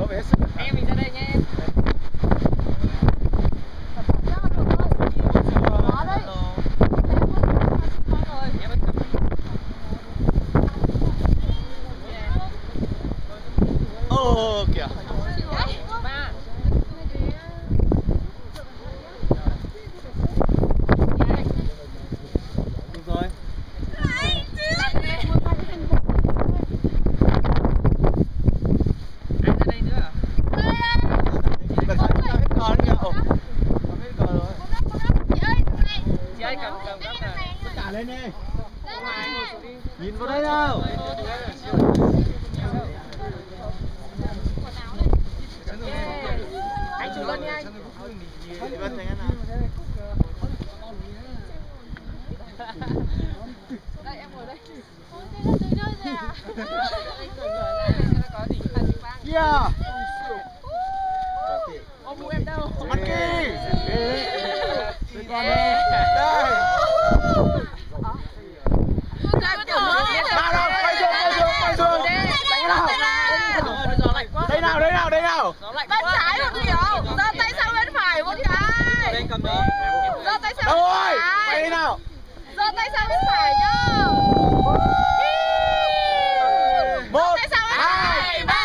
vẻ sức. Em mình ra đây nha em. Ồ kìa. Được rồi. Lên đi. Nhìn vào đây nào. Anh chụp luôn nha anh. Đây em ngồi đây. Kia. Ôm bố em đâu? Ăn đi. Đây. Đây nào. Bên trái một Hiểu, giơ tay sang bên phải một cái. Lên cầm đi. Giơ tay sang Đâu bên rồi? phải. Quay đi nào. Giơ tay sang bên phải nhá. Một, tay sang bên hai, phải, ba.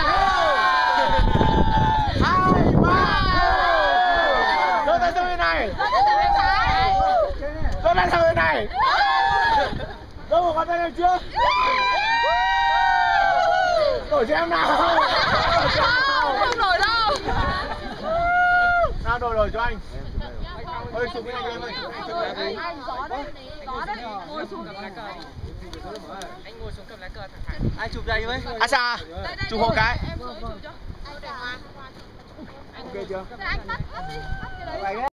hai, ba. Giơ tay sang bên này. Giơ tay sang bên trái. Giơ tay sang bên này. Giơ một con tay lên trước. Đổi cho em nào. Không nổi đâu. Nào đổi cho anh. Ơi xuống bên anh em ơi. Gió đấy. Gió đấy. Ngồi xuống. Anh ngồi xuống cầm lá cờ thẳng thẳng. Ai chụp đây với? À xa. Chụp hộ cái. Em xuống chụp cho. Ok chưa? Anh tắt đi. Tắt cái đấy.